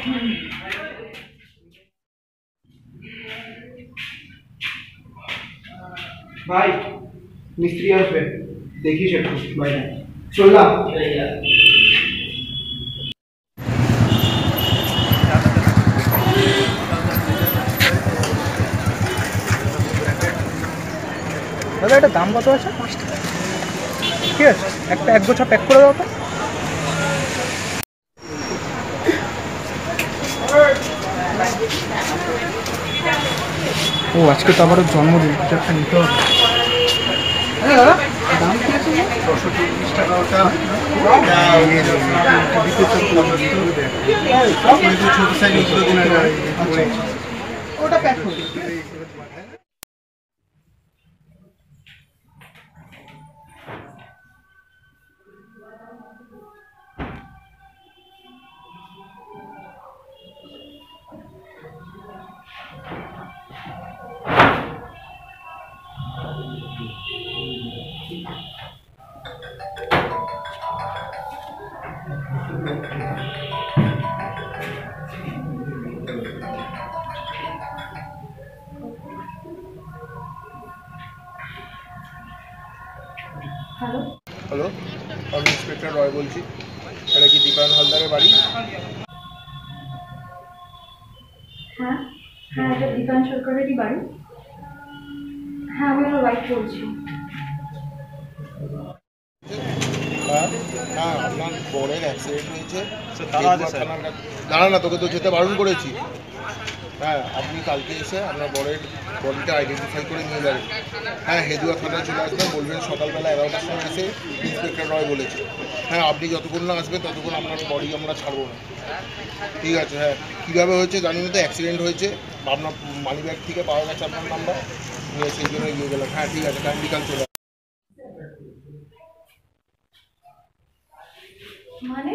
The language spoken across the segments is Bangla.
ভাই মিস্ত্রি আসবে, দেখিস একটু বাইরে। চললাম। দাদা এটা দাম কত আছে? ঠিক আছে, একটা এক গোছা প্যাক করে দাও তো। ও আজকে তো আবারও জন্মদিন, কিছু একটা নিতে হবে। হ্যাঁ দাদা, দাম কি আছে? 640 টাকা ওটা। ছোট সাইজ ওটা প্যাক করে হ্যালো হ্যালো, আমি ইন্সপেক্টর রয় বলছি। এটা কি দীপায়ন হালদারের বাড়ি? হ্যাঁ হ্যাঁ, এটা দীপায়ন সরকারেরই বাড়ি। হ্যাঁ, আমি আমার ওয়াইফ বলছি। হ্যাঁ, আপনার বরের অ্যাক্সিডেন্ট হয়েছে। দাঁড়া না, তোকে তো যেতে বারণ করেছি। হ্যাঁ, আপনি কালকে এসে আপনার বরের বডিটা আইডেন্টিফাই করে নিয়ে যাবেন। হ্যাঁ, হেদুয়া থানায় চলে আসবেন, বলবেন সকালবেলা 11টার সময় এসে ইন্সপেক্টর রয় বলেছে। হ্যাঁ, আপনি যতক্ষণ না আসবেন ততক্ষণ আপনার বডি আমরা ছাড়বো না। ঠিক আছে? হ্যাঁ, কীভাবে হয়েছে জানি না, তো অ্যাক্সিডেন্ট হয়েছে। আপনার মানি ব্যাগ থেকে পাওয়া গেছে আপনার নাম্বার, নিয়ে সেই জন্য নিয়ে গেলাম। হ্যাঁ ঠিক আছে, কাইন্ডলি কাল চলে মানে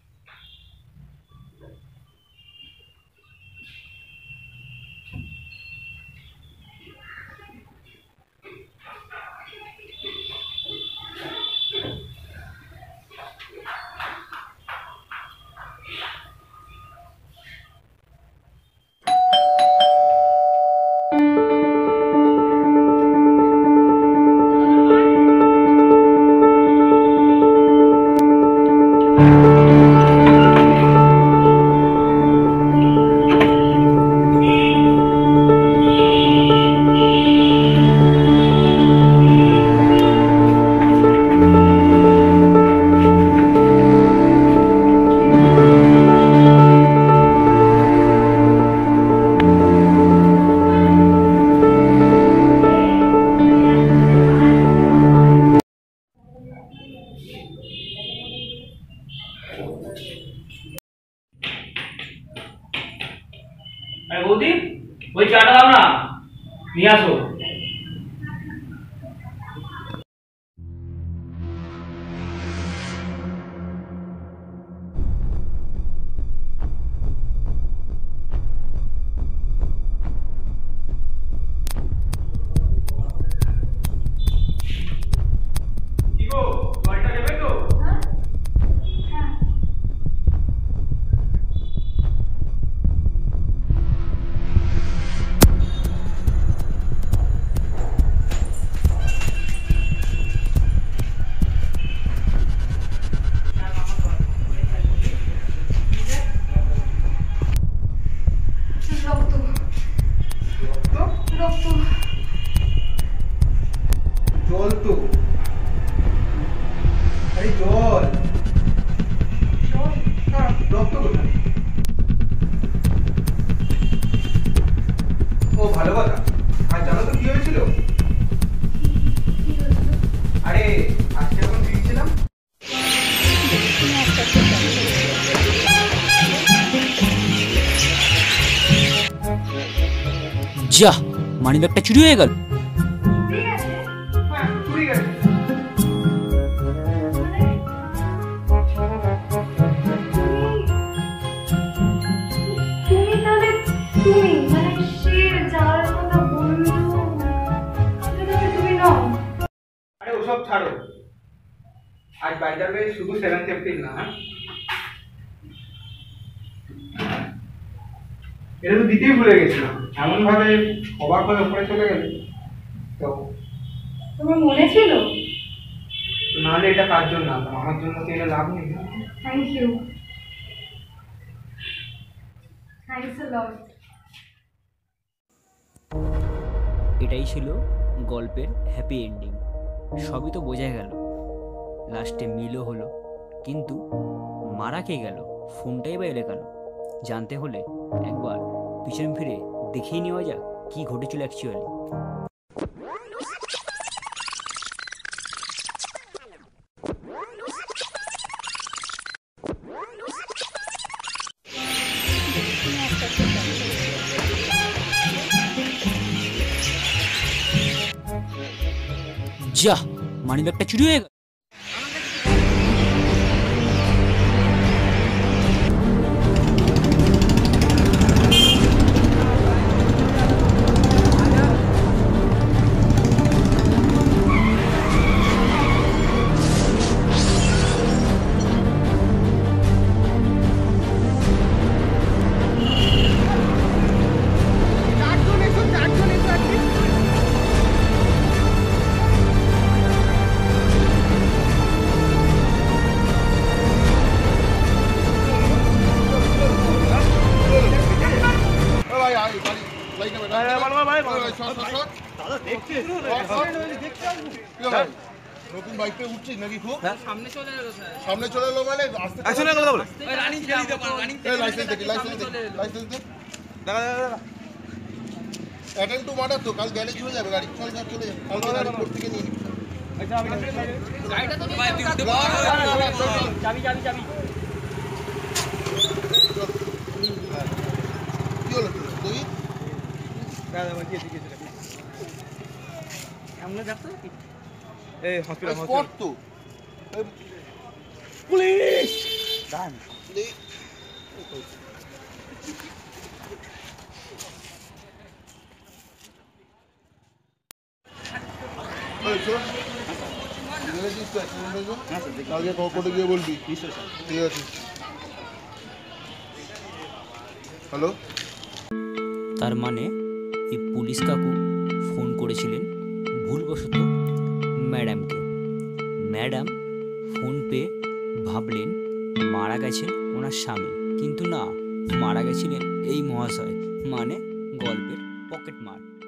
বৌদি, ওই চাটা দাও না, নিয়ে আসো। জল তো, আরে জল রক্ত কোথায়? ও ভালো কথা। আর জানো তো কি হয়েছিল? আরে আজকে যখন ফিরছিলাম, যা মানি ব্যাগটা চুরি হয়ে গেল। চুরি গেছে। আরে ওসব ছাড়ো, আজ বাই দ্য ওয়ে শুধু 7th এপ্রিল না, হ্যাঁ এটা তো দিতেই ভুলে গেছিলাম, এমন ভাবে অবাক হয়ে উপরে চলে গেলে তো তোমার মনে ছিল? নাহলে এটা কার জন্য আনতাম, আমার জন্য তো এটা লাভ নেই না। Thank you, thanks a lot. এটাই ছিল গল্পের হ্যাপি এন্ডিং। সবই তো বোঝা গেল, লাস্টে মিলও হলো, কিন্তু মারা কে গেল, ফোনটাই বা এলে কেন? জানতে হলে একবার পিছন ফিরে দেখেই নেওয়া যাক কি ঘটেছিল অ্যাকচুয়ালি। যা, মানিব্যাগটা চুরি হয়ে গেল। ভাই আয় বাড়ি লাইট নেবে নতুন বাইক পেয়ে উঠছিস নাকি খুব সামনে চলে এলো মানে লাইসেন্স দেখি অ্যাটেন্ড টু মার্ডার তো কাল গ্যারেজ হয়ে যাবে গাড়ি, চল চলে যাবে কালকে গাড়ি কোর্ট থেকে নিয়ে নিবি। কি হলো তুই স্পট তো পুলিশ কালকে কোর্টে গিয়ে বলবি। ঠিক আছে, হ্যালো। তার মানে এই পুলিশ কাকু ফোন করেছিলেন ভুলবশত ম্যাডামকে। ম্যাডাম ফোন পেয়ে ভাবলেন মারা গেছেন ওনার স্বামী, কিন্তু না, মারা গেছিলেন এই মহাশয়, মানে গল্পের পকেট মার।